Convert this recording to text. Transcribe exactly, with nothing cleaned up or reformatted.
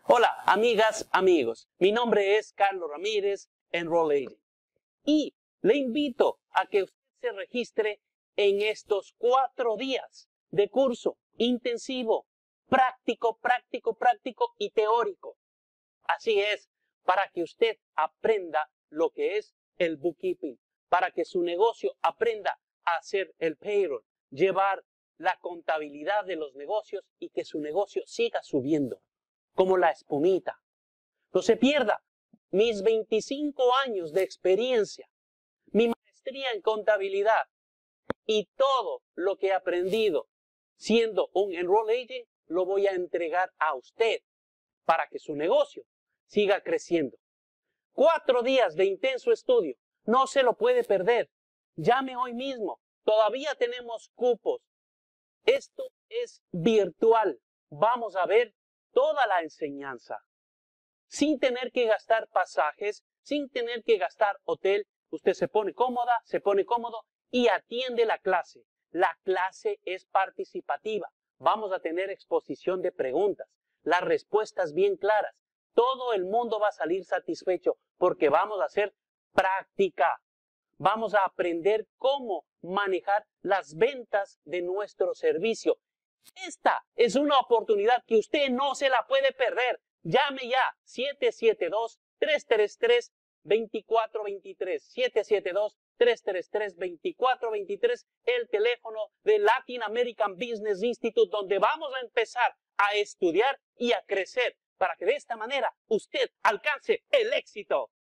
Hola, amigas, amigos. Mi nombre es Carlos Ramírez, Enroll Agent. Y le invito a que usted se registre en estos cuatro días de curso intensivo, práctico, práctico, práctico y teórico. Así es, para que usted aprenda lo que es el bookkeeping, para que su negocio aprenda a hacer el payroll, llevar la contabilidad de los negocios y que su negocio siga subiendo como la espumita. No se pierda mis veinticinco años de experiencia, mi maestría en contabilidad y todo lo que he aprendido siendo un Enroll Agent lo voy a entregar a usted para que su negocio siga creciendo. Cuatro días de intenso estudio, no se lo puede perder. Llame hoy mismo, todavía tenemos cupos. Esto es virtual. Vamos a ver toda la enseñanza. Sin tener que gastar pasajes, sin tener que gastar hotel, usted se pone cómoda, se pone cómodo y atiende la clase. La clase es participativa. Vamos a tener exposición de preguntas, las respuestas bien claras. Todo el mundo va a salir satisfecho porque vamos a hacer práctica. Vamos a aprender cómo manejar las ventas de nuestro servicio. Esta es una oportunidad que usted no se la puede perder. Llame ya siete siete dos, tres tres tres, dos cuatro dos tres. siete siete dos, tres tres tres, dos cuatro dos tres, el teléfono de Latin American Business Institute, donde vamos a empezar a estudiar y a crecer para que de esta manera usted alcance el éxito.